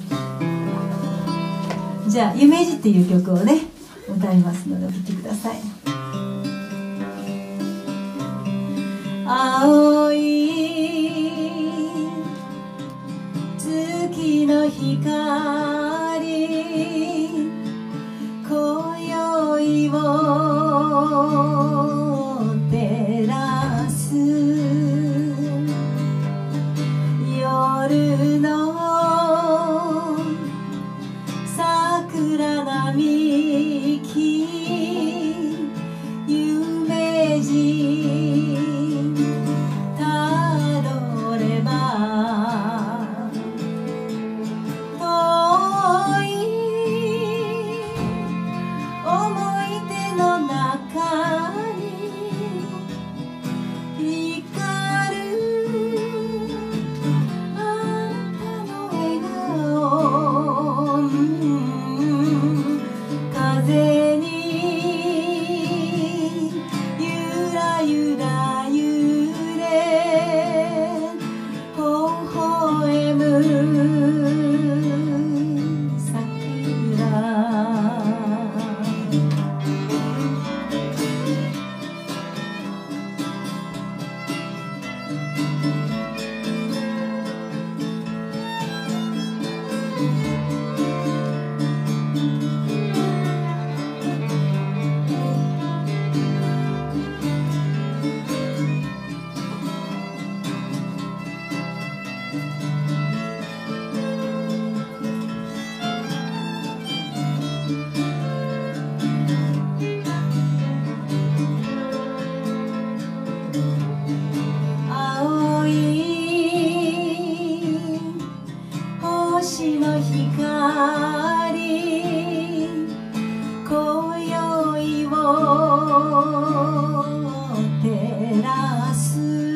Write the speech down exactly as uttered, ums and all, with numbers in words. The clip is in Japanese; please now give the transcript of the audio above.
じゃあ「夢路」っていう曲をね歌いますのでお聴きください。青い月の光今宵を照らす夜の桜並木夢路たどれば遠い思い出の中に光るあなたの笑顔、うん、風にゆらゆら揺れ微笑む桜。青い星の光今宵を照らす